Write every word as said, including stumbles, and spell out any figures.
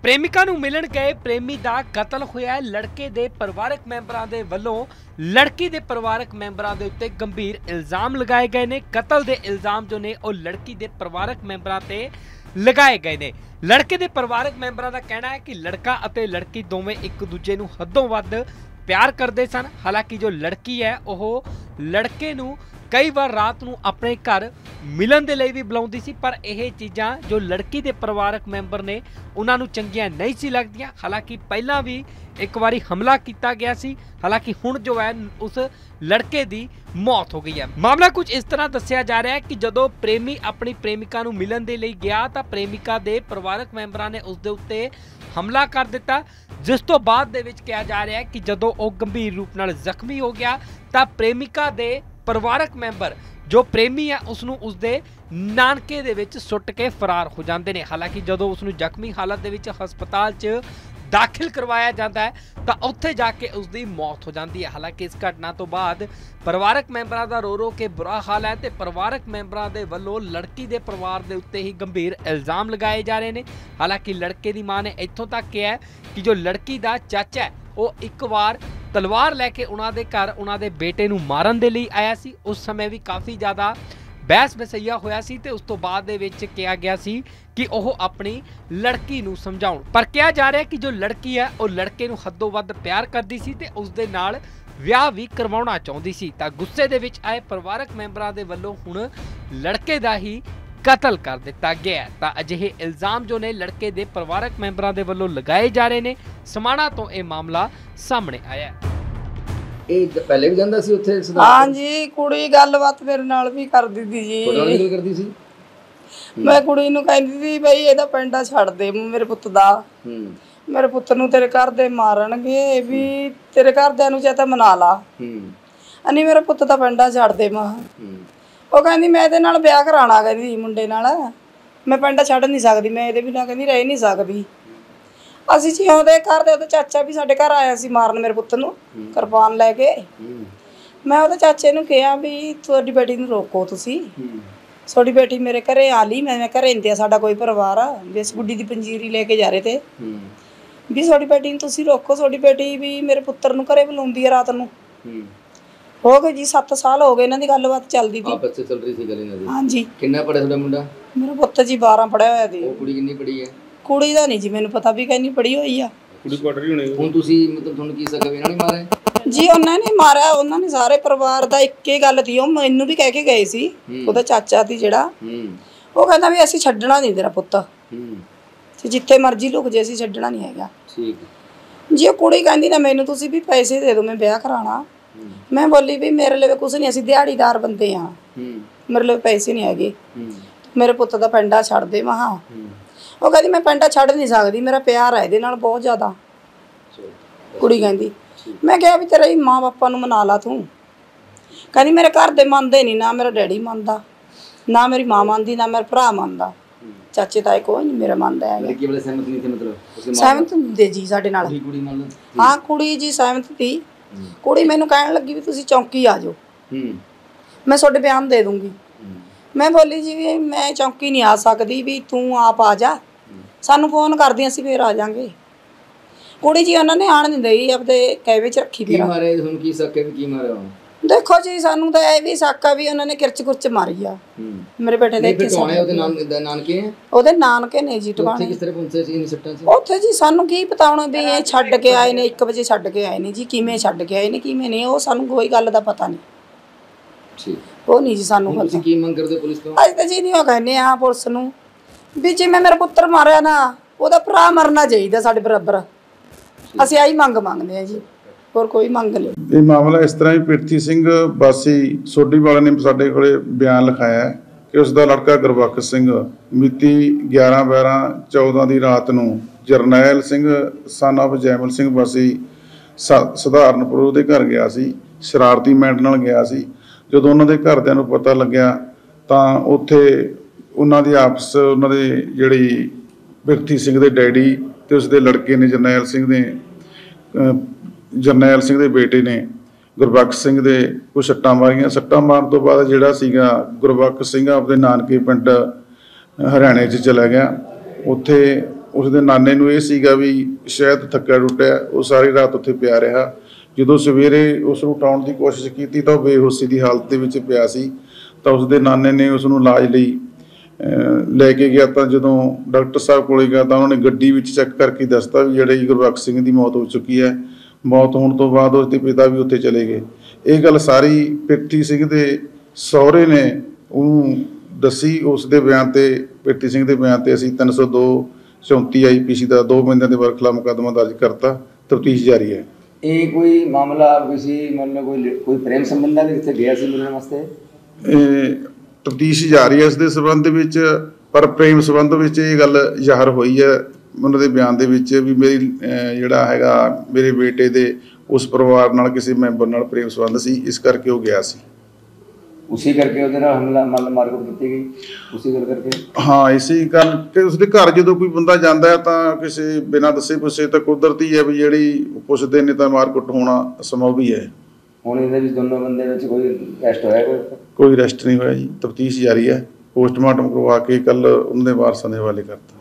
ਪ੍ਰੇਮਿਕਾ ਨੂੰ ਮਿਲਣ ਗਏ ਪ੍ਰੇਮੀ ਦਾ ਕਤਲ ਹੋਇਆ। ਲੜਕੇ ਦੇ ਪਰਿਵਾਰਕ ਮੈਂਬਰਾਂ ਦੇ ਵੱਲੋਂ ਲੜਕੀ ਦੇ ਪਰਿਵਾਰਕ ਮੈਂਬਰਾਂ ਦੇ ਉੱਤੇ ਗੰਭੀਰ ਇਲਜ਼ਾਮ ਲਗਾਏ ਗਏ ਨੇ। ਕਤਲ ਦੇ ਇਲਜ਼ਾਮ ਜੋ ਨੇ ਉਹ ਲੜਕੀ ਦੇ ਪਰਿਵਾਰਕ ਮੈਂਬਰਾਂ ਤੇ ਲਗਾਏ ਗਏ ਨੇ। ਲੜਕੇ ਦੇ ਪਰਿਵਾਰਕ ਮੈਂਬਰਾਂ ਦਾ ਕਹਿਣਾ ਹੈ ਕਿ ਲੜਕਾ ਅਤੇ ਲੜਕੀ ਦੋਵੇਂ ਇੱਕ ਦੂਜੇ ਨੂੰ ਹੱਦੋਂ ਵੱਧ ਪਿਆਰ ਕਰਦੇ ਸਨ। ਹਾਲਾਂਕਿ ਜੋ ਲੜਕੀ ਹੈ ਉਹ ਲੜਕੇ ਨੂੰ कई बार रात नूं अपने घर मिलन दे लई भी बुलाउंदी सी, पर यह चीज़ां जो लड़की के परिवारक मैंबर ने उन्हां नूं चंगियां नहीं सी लगदियां। हालांकि पहलां भी एक बारी हमला किया गया सी, हालांकि हुण जो है उस लड़के की मौत हो गई है। मामला कुछ इस तरह दस्सिया जा रहा है कि जदों प्रेमी अपनी प्रेमिका नूं मिलन दे लई गया तां प्रेमिका दे परिवारक मैंबरां ने उस दे उत्ते हमला कर दिता, जिस तो बाद दे विच कहा जा रहा है कि जदों वो गंभीर रूप नाल जख्मी हो गया तां प्रेमिका दे परिवारक मैंबर जो प्रेमी है उसनूं उसदे नानके दे विच सुट के फरार हो जाते हैं। हालांकि जदों उसनूं जख्मी हालत दे विच हस्पताल च दाखिल करवाया जाता है तो उत्थे जाके उसकी मौत हो जाती है। हालांकि इस घटना तो बाद परिवारक मैंबरां दा रो रो के बुरा हाल है तो परिवारक मैंबरां दे वल्लों लड़की दे परिवार दे उत्ते ही गंभीर इल्जाम लगाए जा रहे हैं। हालांकि लड़के की मां ने इत्थों तक कहा है कि जो लड़की का चाचा है वो एक बार तलवार लैके उन्होंने घर उन्होंने बेटे नूं मारन दे लई आया सी। उस समय भी काफ़ी ज़्यादा बहस बसैया होया सी ते उस तो बाद दे विच कहा गया सी कि वह अपनी लड़की नूं समझाउण, पर कहा जा रहा है कि जो लड़की है वो लड़के नूं हद्दों वध प्यार करदी सी ते उस दे नाल विआह भी करवाउणा चाहुंदी सी। तां गुस्से दे विच आए परिवारक मैंबरां दे वल्लों हुण लड़के दा ही कतल कर दिता गया। तां अजिहे इल्जाम जो ने लड़के दे परिवारक मैंबरां दे वल्लों लगाए जा रहे ने। समाणा तो यह मामला सामने आया। ਇਹ ਪਹਿਲੇ ਵੀ ਜਾਂਦਾ ਸੀ ਉੱਥੇ? ਹਾਂ ਜੀ, ਕੁੜੀ ਗੱਲਬਾਤ ਮੇਰੇ ਨਾਲ ਵੀ ਕਰਦੀ ਸੀ ਜੀ। ਤੁਹਾਡੇ ਨਾਲ ਗੱਲ ਕਰਦੀ ਸੀ? ਮੈਂ ਕੁੜੀ ਨੂੰ ਕਹਿੰਦੀ ਸੀ ਬਈ ਇਹਦਾ ਪਿੰਡਾ ਛੱਡ ਦੇ ਮੇਰੇ ਪੁੱਤ ਦਾ, ਮੇਰੇ ਪੁੱਤ ਨੂੰ ਤੇਰੇ ਘਰ ਦੇ ਮਾਰਨਗੇ, ਵੀ ਤੇਰੇ ਘਰਦਿਆਂ ਨੂੰ ਚਾਹੇ ਤਾਂ ਮਨਾ ਲਾ, ਅਨੀ ਮੇਰੇ ਪੁੱਤ ਦਾ ਪਿੰਡਾ ਛੱਡ ਦੇ। ਮਾਂ ਉਹ ਕਹਿੰਦੀ ਮੈਂ ਇਹਦੇ ਨਾਲ ਵਿਆਹ ਕਰਾਉਣਾ, ਕਹਿੰਦੀ ਮੁੰਡੇ ਨਾਲ, ਮੈਂ ਪਿੰਡਾ ਛੱਡ ਨਹੀਂ ਸਕਦੀ, ਮੈਂ ਇਹਦੇ ਬਿਨਾਂ ਕਹਿੰਦੀ ਰਹਿ ਨਹੀਂ ਸਕਦੀ। ਅਸੀਂ ਜੀ ਉਹਦੇ ਘਰ ਦੇ ਉਹਦੇ ਚਾਚਾ ਵੀ ਸਾਡੇ ਘਰ ਆਇਆ ਸੀ ਮਾਰਨ ਮੇਰੇ ਪੁੱਤ ਨੂੰ ਕਿਰਪਾਨ ਲੈ ਕੇ। ਮੈਂ ਉਹਦੇ ਚਾਚੇ ਨੂੰ ਕਿਹਾ ਵੀ ਤੁਹਾਡੀ ਬੇਟੀ ਨੂੰ ਰੋਕੋ, ਤੁਸੀਂ ਤੁਹਾਡੀ ਬੇਟੀ ਮੇਰੇ ਘਰੇ ਆ ਲਈ, ਮੈਂ ਘਰੇ ਇੰਦਿਆ ਸਾਡਾ ਕੋਈ ਪਰਿਵਾਰ ਆ ਵੀ ਅਸੀਂ ਗੁੱਡੀ ਦੀ ਪੰਜੀਰੀ ਲੈ ਕੇ ਜਾ ਰਹੇ ਤੇ ਵੀ ਤੁਹਾਡੀ ਬੇਟੀ ਨੂੰ ਤੁਸੀਂ ਰੋਕੋ, ਤੁਹਾਡੀ ਬੇਟੀ ਵੀ ਮੇਰੇ ਪੁੱਤਰ ਨੂੰ ਘਰੇ ਬੁਲਾਉਂਦੀ ਹੈ ਰਾਤ ਨੂੰ। ਹੋ ਗਏ ਜੀ ਸੱਤ ਸਾਲ ਹੋ ਗਏ ਇਹਨਾਂ ਦੀ ਗੱਲਬਾਤ ਚੱਲਦੀ ਸੀ, ਆਪਸ ਵਿੱਚ ਚੱਲ ਰਹੀ ਸੀ ਗੱਲ ਇਹਨਾਂ ਦੀ। ਹਾਂਜੀ। ਕਿੰਨਾ ਪੜਿਆ ਤੁਹਾਡਾ ਮੁੰਡਾ? ਮੇਰਾ ਪੁੱਤ ਜੀ ਬਾਰਾਂ ਪੜਿਆ ਹੋਇਆ ਸੀ। ਉਹ ਕੁੜੀ ਕਿੰਨੀ ਪੜੀ ਹੈ? ਕੁੜੀ ਦਾ ਨਹੀਂ ਜੀ ਮੈਨੂੰ ਪਤਾ, ਵੀ ਕਹਿੰਦੀ ਪੜੀ ਹੋਈ ਆ। ਕੁੜੀ ਪੜ ਰਹੀ ਹੋਣੀ। ਹੁਣ ਤੁਸੀਂ ਮਤਲਬ ਤੁਹਾਨੂੰ ਕੀ ਸਕਾ ਵੀ ਇਹਨਾਂ ਨੇ ਮਾਰਿਆ ਜੀ? ਉਹਨਾਂ ਨੇ ਮਾਰਿਆ, ਉਹਨਾਂ ਨੇ ਸਾਰੇ ਪਰਿਵਾਰ ਦਾ ਇੱਕ ਹੀ ਗੱਲ ਸੀ। ਉਹ ਮੈਨੂੰ ਵੀ ਕਹਿ ਕੇ ਗਏ ਸੀ, ਉਹਦਾ ਚਾਚਾ ਸੀ ਜਿਹੜਾ, ਉਹ ਕਹਿੰਦਾ ਵੀ ਅਸੀਂ ਛੱਡਣਾ ਨਹੀਂ ਤੇਰਾ ਪੁੱਤ, ਤੇ ਜਿੱਥੇ ਮਰਜ਼ੀ ਲੁਕ ਜੇ ਅਸੀਂ ਛੱਡਣਾ ਨਹੀਂ ਹੈਗਾ। ਠੀਕ ਜੀ। ਉਹ ਕੁੜੀ ਕਹਿੰਦੀ ਨਾ ਮੈਨੂੰ ਤੁਸੀਂ ਵੀ ਪੈਸੇ ਦੇ ਦਿਓ ਮੈਂ ਵਿਆਹ ਕਰਾਉਣਾ। ਮੈਂ ਬੋਲੀ ਵੀ ਮੇਰੇ ਲਈ ਕੁਛ ਨਹੀਂ, ਅਸੀਂ ਦਿਹਾੜੀਦਾਰ ਬੰਦੇ ਆ, ਮੇਰੇ ਲਈ ਪੈਸੇ ਨਹੀਂ ਹੈਗੇ, ਮੇਰੇ ਪੁੱਤ ਦਾ ਪਿੰਡਾ ਛੱਡ ਦੇ। ਮਹਾ ਉਹ ਕਹਿੰਦੀ ਮੈਂ ਪਿੰਡਾ ਛੱਡ ਨਹੀਂ ਸਕਦੀ, ਮੇਰਾ ਪਿਆਰ ਹੈ ਇਹਦੇ ਨਾਲ ਬਹੁਤ ਜ਼ਿਆਦਾ। ਕੁੜੀ ਕਹਿੰਦੀ, ਮੈਂ ਕਿਹਾ ਵੀ ਤੇਰੇ ਮਾਂ ਬਾਪਾ ਨੂੰ ਮਨਾ ਲਾ ਤੂੰ। ਕਹਿੰਦੀ ਮੇਰੇ ਘਰ ਦੇ ਮੰਨਦੇ ਨਹੀਂ, ਨਾ ਮੇਰਾ ਡੈਡੀ ਮੰਨਦਾ, ਨਾ ਮੇਰੀ ਮਾਂ ਮੰਨਦੀ, ਨਾ ਮੇਰਾ ਭਰਾ ਮੰਨਦਾ, ਚਾਚੇ ਤਾਏ ਕੋਈ ਨਹੀਂ ਮੇਰਾ ਮੰਨਦਾ ਹੈਗਾ। ਸਹਿਮਤ ਹੁੰਦੇ ਜੀ ਸਾਡੇ ਨਾਲ। ਹਾਂ ਕੁੜੀ ਜੀ ਸਹਿਮਤ ਸੀ। ਕੁੜੀ ਮੈਨੂੰ ਕਹਿਣ ਲੱਗੀ ਵੀ ਤੁਸੀਂ ਚੌਂਕੀ ਆ ਜਾਓ, ਮੈਂ ਤੁਹਾਡੇ ਬਿਆਨ ਦੇ ਦੂੰਗੀ। ਮੈਂ ਬੋਲੀ ਜੀ ਵੀ ਮੈਂ ਚੌਂਕੀ ਨਹੀਂ ਆ ਸਕਦੀ, ਵੀ ਤੂੰ ਆਪ ਆ ਜਾ, ਸਾਨੂੰ ਫੋਨ ਕਰਦੀ ਅਸੀਂ ਫੇਰ ਆ ਜਾਾਂਗੇ। ਕੁੜੀ ਜੀ ਉਹਨਾਂ ਨੇ ਆਣ ਨਹੀਂ ਦਈ, ਆਪਦੇ ਕੈਵੇ ਚ ਰੱਖੀ। ਕੀ ਮਾਰਿਆ ਤੁਹਾਨੂੰ? ਕੀ ਸੱਕੇ ਵੀ ਕੀ ਮਾਰਿਆ? ਦੇਖੋ ਜੀ ਸਾਨੂੰ ਤਾਂ ਇਹ ਵੀ ਸਾਕਾ ਵੀ ਉਹਨਾਂ ਨੇ ਕਿਰਚ ਕੁਰਚ ਮਾਰੀ ਆ ਮੇਰੇ ਬੇਟੇ ਦੇ। ਇੱਥੇ ਉਹਦੇ ਨਾਨਕੇ ਉਹਦੇ ਨਾਨਕੇ ਨੇ ਜੀ ਟਿਕਾਣੇ। ਕਿਸ ਤਰ੍ਹਾਂ ਪਹੁੰਚੇ ਸੀ ਇਨ ਸੱਟਾਂ 'ਚ? ਉੱਥੇ ਜੀ ਸਾਨੂੰ ਕੀ ਪਤਾ ਹੁਣ ਵੀ ਇਹ ਛੱਡ ਕੇ ਆਏ ਨੇ, ਇੱਕ ਵਜੇ ਛੱਡ ਕੇ ਆਏ ਨੇ ਜੀ, ਕਿਵੇਂ ਛੱਡ ਕੇ ਆਏ ਨੇ ਕਿਵੇਂ ਨਹੀਂ, ਉਹ ਸਾਨੂੰ ਕੋਈ ਗੱਲ ਦਾ ਪਤਾ ਨਹੀਂ। ਠੀਕ। ਉਹ ਨਹੀਂ ਜੀ ਸਾਨੂੰ ਪਤਾ। ਤੁਸੀਂ ਕੀ ਮੰਗ ਕਰਦੇ ਪੁਲਿਸ ਤੋਂ? ਅੱਜ ਤਾਂ ਜੀ ਨਹੀਂ ਉਹ ਕਹਿੰਦੇ ਆ ਪੁਲਿਸ ਨੂੰ ਵੀ ਜਿਵੇਂ ਮੇਰਾ ਪੁੱਤਰ ਮਾਰਿਆ ਨਾ, ਉਹਦਾ ਭਰਾ ਮਰਨਾ ਚਾਹੀਦਾ ਸਾਡੇ ਬਰਾਬਰ। ਅਸੀਂ ਆਹੀ ਮੰਗ ਮੰਗਦੇ ਆ ਜੀ, ਹੋਰ ਕੋਈ ਮੰਗ ਨਹੀਂ। ਇਹ ਮਾਮਲਾ ਇਸ ਤਰ੍ਹਾਂ ਹੀ ਪ੍ਰਿਥੀ ਸਿੰਘ ਵਾਸੀ ਸੋਢੀ ਵਾਲੇ ਨੇ ਸਾਡੇ ਕੋਲੇ ਬਿਆਨ ਲਿਖਾਇਆ ਕਿ ਉਸ ਦਾ ਲੜਕਾ ਗੁਰਬਖਸ਼ ਸਿੰਘ ਮਿਤੀ ਗਿਆਰਾਂ ਬਾਰਾਂ ਚੌਦਾਂ ਦੀ ਰਾਤ ਨੂੰ ਜਰਨੈਲ ਸਿੰਘ ਸਨ ਆਫ ਜੈਮਲ ਸਿੰਘ ਵਾਸੀ ਸਧਾਰਨਪੁਰ ਉਹਦੇ ਘਰ ਗਿਆ ਸੀ, ਸ਼ਰਾਰਤੀ ਮੈਂਟ ਨਾਲ ਗਿਆ ਸੀ। ਜਦੋਂ ਉਹਨਾਂ ਦੇ ਘਰਦਿਆਂ ਨੂੰ ਪਤਾ ਲੱਗਿਆ ਤਾਂ ਉੱਥੇ ਉਹਨਾਂ ਦੀ ਆਪਸ ਉਹਨਾਂ ਦੇ ਜਿਹੜੀ ਪ੍ਰਿਥੀ ਸਿੰਘ ਦੇ ਡੈਡੀ ਤੇ ਉਸਦੇ ਲੜਕੇ ਨੇ ਜਰਨੈਲ ਸਿੰਘ ਦੇ ਜਰਨੈਲ ਸਿੰਘ ਦੇ ਬੇਟੇ ਨੇ ਗੁਰਬਖਸ਼ ਸਿੰਘ ਦੇ ਕੁਛ ਸੱਟਾਂ ਮਾਰੀਆਂ। ਸੱਟਾਂ ਮਾਰਨ ਤੋਂ ਬਾਅਦ ਜਿਹੜਾ ਸੀਗਾ ਗੁਰਬਖਸ਼ ਸਿੰਘ ਆਪਦੇ ਨਾਨਕੇ ਪਿੰਡ ਹਰਿਆਣੇ 'ਚ ਚਲਾ ਗਿਆ। ਉੱਥੇ ਉਸਦੇ ਨਾਨੇ ਨੂੰ ਇਹ ਸੀਗਾ ਵੀ ਸ਼ਾਇਦ ਥੱਕਿਆ ਟੁੱਟਿਆ, ਉਹ ਸਾਰੀ ਰਾਤ ਉੱਥੇ ਪਿਆ ਰਿਹਾ। ਜਦੋਂ ਸਵੇਰੇ ਉਸ ਨੂੰ ਉਠਾਉਣ ਦੀ ਕੋਸ਼ਿਸ਼ ਕੀਤੀ ਤਾਂ ਉਹ ਬੇਹੋਸ਼ੀ ਦੀ ਹਾਲਤ ਦੇ ਵਿੱਚ ਪਿਆ ਸੀ। ਤਾਂ ਉਸਦੇ ਨਾਨੇ ਨੇ ਉਸ ਨੂੰ ਇਲਾਜ ਲਈ ਲੈ ਕੇ ਗਿਆ। ਤਾਂ ਜਦੋਂ ਡਾਕਟਰ ਸਾਹਿਬ ਕੋਲੇ ਗਿਆ ਤਾਂ ਉਹਨਾਂ ਨੇ ਗੱਡੀ ਵਿੱਚ ਚੈੱਕ ਕਰਕੇ ਦੱਸਤਾ ਵੀ ਜਿਹੜੇ ਗੁਰਬਖਸ਼ ਸਿੰਘ ਦੀ ਮੌਤ ਹੋ ਚੁੱਕੀ ਹੈ। ਮੌਤ ਹੋਣ ਤੋਂ ਬਾਅਦ ਉਸਦੇ ਪਿਤਾ ਵੀ ਉੱਥੇ ਚਲੇ ਗਏ। ਇਹ ਗੱਲ ਸਾਰੀ ਪ੍ਰਿਥੀ ਸਿੰਘ ਦੇ ਸਹੁਰੇ ਨੇ ਉਹਨੂੰ ਦੱਸੀ। ਉਸ ਦੇ ਬਿਆਨ 'ਤੇ ਪ੍ਰਿਥੀ ਸਿੰਘ ਦੇ ਬਿਆਨ 'ਤੇ ਅਸੀਂ ਤਿੰਨ ਸੌ ਦੋ ਚੌਂਤੀ ਆਈ ਪੀ ਸੀ ਦਾ ਦੋ ਬੰਦਿਆਂ ਦੇ ਖਿਲਾਫ ਮੁਕੱਦਮਾ ਦਰਜ ਕਰਤਾ। ਤਫਤੀਸ਼ ਜਾਰੀ ਹੈ। ਇਹ ਕੋਈ ਮਾਮਲਾ ਕਿਸੇ ਮਤਲਬ ਕੋਈ ਕੋਈ ਪ੍ਰੇਮ ਸੰਬੰਧਾਂ ਦੇ ਵਿੱਚ ਗਿਆ ਸੀ ਮਿਲਣ ਵਾਸਤੇ? ਇਹ ਤਫਤੀਸ਼ ਜਾਰੀ ਹੈ ਇਸ ਦੇ ਸੰਬੰਧ ਵਿੱਚ, ਪਰ ਪ੍ਰੇਮ ਸੰਬੰਧ ਵਿੱਚ ਇਹ ਗੱਲ ਜ਼ਾਹਰ ਹੋਈ ਹੈ ਉਹਨਾਂ ਦੇ ਬਿਆਨ ਦੇ ਵਿੱਚ ਵੀ ਮੇਰੀ ਜਿਹੜਾ ਹੈਗਾ ਮੇਰੇ ਬੇਟੇ ਦੇ ਉਸ ਪਰਿਵਾਰ ਨਾਲ ਕਿਸੇ ਮੈਂਬਰ ਨਾਲ ਪ੍ਰੇਮ ਸੰਬੰਧ ਸੀ, ਇਸ ਕਰਕੇ ਉਹ ਗਿਆ ਸੀ। ਉਸੇ ਕਰਕੇ ਉਹਦੇ ਨਾਲ ਹਮਲਾ ਮਤਲਬ ਮਾਰਕੁੱਟ ਕੀਤੀ ਗਈ ਉਸੇ ਗੱਲ ਕਰਕੇ? ਹਾਂ, ਇਸੇ ਗੱਲ ਕਿ ਉਸਦੇ ਘਰ ਜਦੋਂ ਕੋਈ ਬੰਦਾ ਜਾਂਦਾ ਹੈ ਤਾਂ ਕਿਸੇ ਬਿਨਾਂ ਦੱਸੇ ਪੁੱਛੇ ਤਾਂ ਕੁਦਰਤੀ ਹੈ ਵੀ ਜਿਹੜੀ ਪੁੱਛਦੇ ਨੇ ਤਾਂ ਮਾਰਕੁੱਟ ਹੋਣਾ ਸੰਭਵ ਹੀ ਹੈ। ਹੁਣ ਇਹਦੇ ਵਿੱਚ ਦੋਨੋਂ ਬੰਦੇ ਵਿੱਚ ਕੋਈ ਅਰੈਸਟ ਹੋਇਆ? ਕੋਈ ਕੋਈ ਅਰੈਸਟ ਨਹੀਂ ਹੋਇਆ ਜੀ। ਤਫਤੀਸ਼ ਜਾਰੀ ਹੈ। ਪੋਸਟਮਾਰਟਮ ਕਰਵਾ ਕੇ ਕੱਲ੍ਹ ਉਹਨਾਂ ਦੇ ਵਾਰਸਾਂ ਦੇ ਹਵਾਲੇ ਕਰਤਾ।